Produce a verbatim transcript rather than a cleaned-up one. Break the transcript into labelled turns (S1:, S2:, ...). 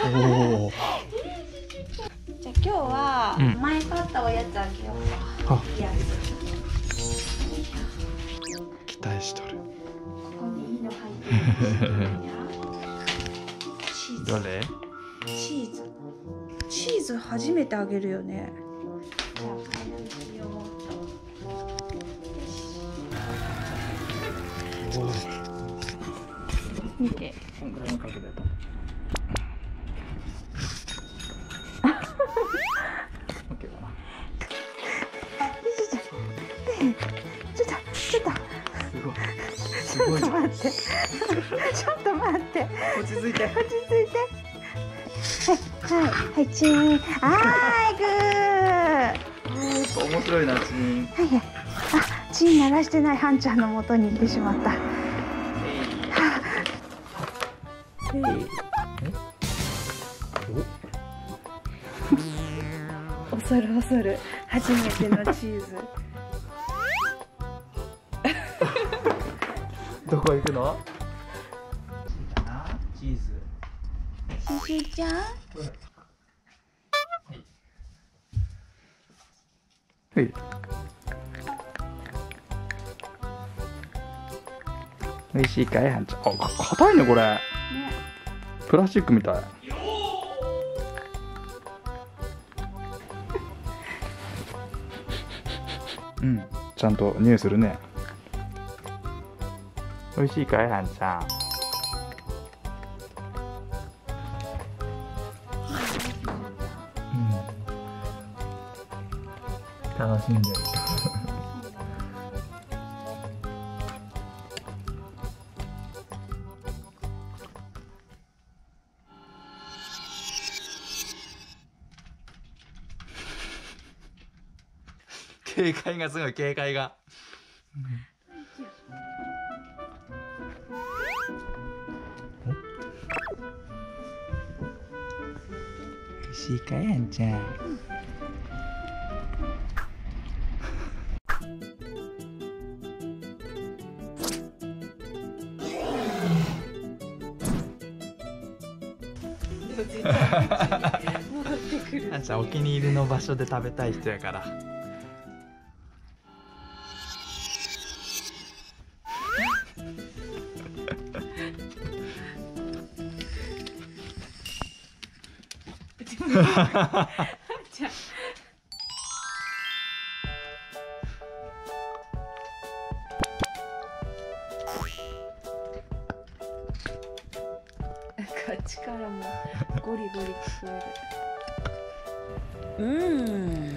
S1: おお。
S2: じゃあ今日は前買ったおやつあげようか。
S1: あ、
S2: いや
S1: 期待しとる。
S2: ここにいいの入ってる。チーズ。
S1: どれ？
S2: チーズ。チーズ初めてあげるよね。じゃあ開封しようと。
S1: おお。
S2: 見て。
S1: こんぐらいの角度やと。オッケーかな。
S2: ちょっとちょっと
S1: すごい。す
S2: ちょっ
S1: ごいじゃん。
S2: と待って。ちょっと待って。
S1: 落ち着いて。
S2: 落ち着いて。はいはいはいチーン。あーいグー。
S1: 面白いな、チーン。
S2: はいはい。あ、チーン鳴らしてないハンちゃんの元に行ってしまった。
S1: え
S2: 恐る恐る初めてのチーズ。
S1: どこ行くの？チーズ。
S2: シシちゃん。
S1: はい。美味しいかい、はんちゃん。あ、か硬いねこれ。
S2: ね。
S1: プラスチックみたい。うん、ちゃんと匂いするね。美味しいかい、はんちゃん。うん、楽しんでる。警戒がすごい、警戒が。美味しいかい、はんちゃん。
S2: 戻ってくる。
S1: はんちゃんお気に入りの場所で食べたい人やから。
S2: じゃあこっちからもゴリゴリ聞こえる。うん。